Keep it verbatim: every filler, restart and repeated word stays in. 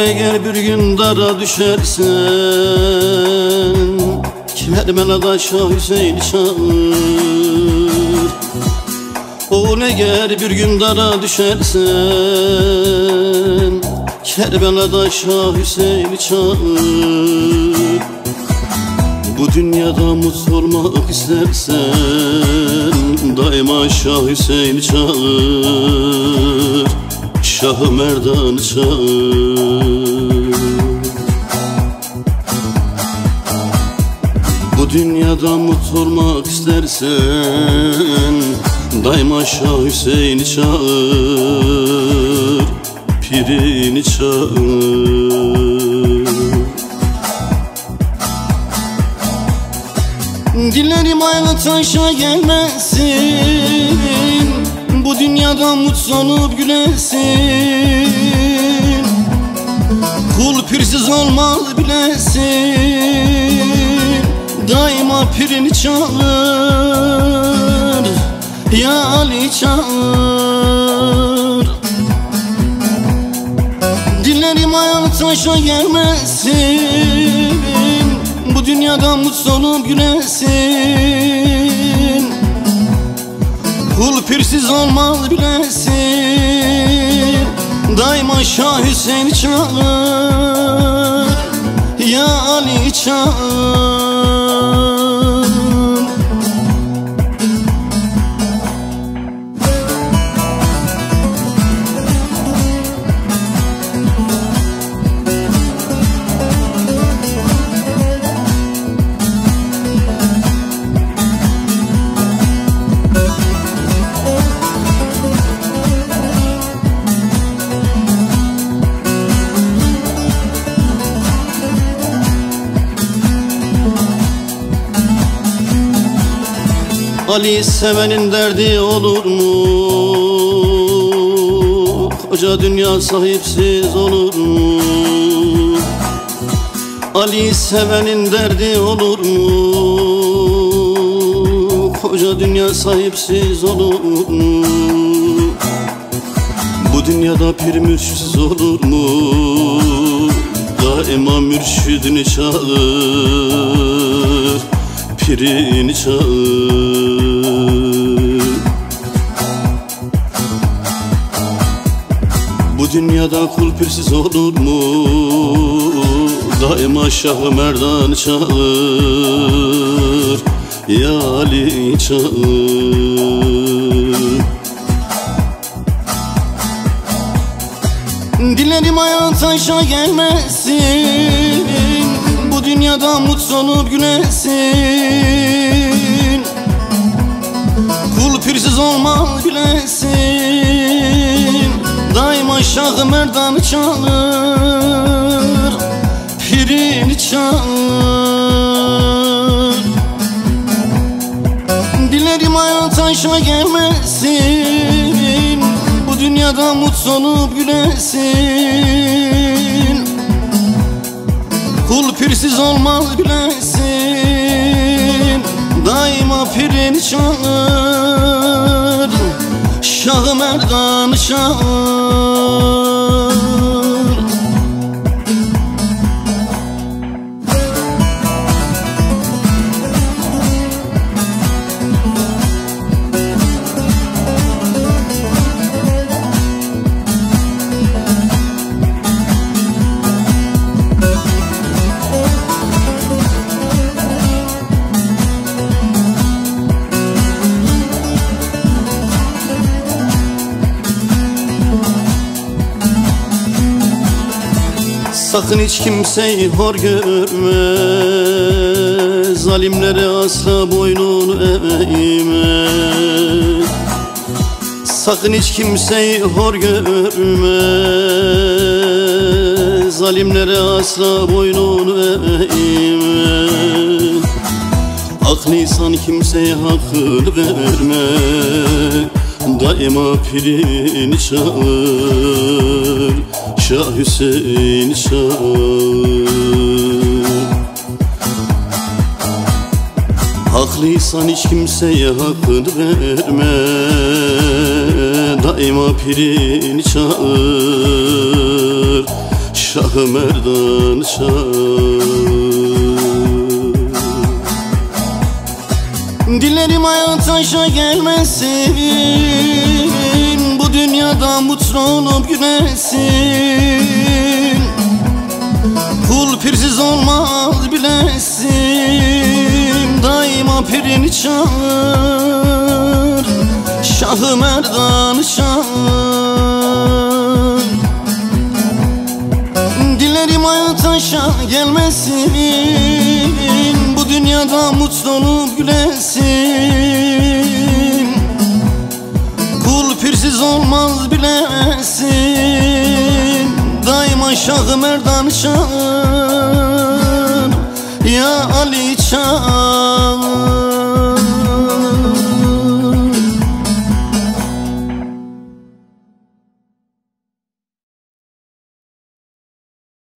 eğer bir gün dara düşersen, Kerbela'da Şah Hüseyin'i çağır. Oğul eğer bir gün dara düşersen, Kerbela'da Şah Hüseyin'i çağır. Bu dünyada mutlu olmak istersen, daima Şah Hüseyin'i çağır, Şah-ı Merdan'ı çağır. Bu dünyada mutlu olmak istersen, daima Şah Hüseyin'i çağır, pirini çağır. Dilerim aylı taşa gelmesin, bu dünyada mutlu olup gülesin. Kul pirsiz olmaz bilesin, daima pirini çağır, ya Ali çağır. Dilerim aylı taşa gelmesin, bu dünyada mutlu olup gülesin. Kul pirsiz olmaz bilesin, daima Şah Hüseyin'i çağır, ya Ali çağır. Ali sevenin derdi olur mu? Koca dünya sahipsiz olur mu? Ali sevenin derdi olur mu? Koca dünya sahipsiz olur mu? Bu dünyada pir mürşitsiz olur mu? Daima mürşidini çağır, pirini çağır. Bu dünyada kul pirsiz olur mu? Daima Şah-ı Merdan'ı çağır, ya Ali çağır. Dilerim ayağın taşa gelmesin, bu dünyada mutlu olup gülesin. Kul pirsiz olmaz bilesin, daima Şah-ı Merdan'ı çağır, pirini çağır. Dilerim ayağın taşa gelmesin, bu dünyada mutlu olup gülesin. Kul pirsiz olmaz bilesin, daima pirini çağır, Şah-ı Merdan'ı çağır. Sakın hiç kimseyi hor görme, zalimlere asla boynunu eğme. Sakın hiç kimseyi hor görme, zalimlere asla boynunu eğme. Aklıysan kimseye hakkını verme, daima pirini çağır, Şah Hüseyin'i çağır. Haklıysan hiç kimseye hakkını verme, daima pirini çağır, Şah-ı Merdan Şah. Dilerim hayat aşa gelmesin, bu dünyada mutlu olup gülesin. Kul pirsiz olmaz bilesin, daima pirini çağır, Şah-ı Merdan Şah. Dilerim hayat aşa gelmesin, bu dünyada mutlu olup gülesin. Kul pirsiz olmaz bilesin, daima Şah-ı Merdan Şah. Ya Ali Çağ.